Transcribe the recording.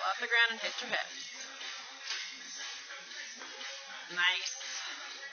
off the ground and hit your hips. Nice.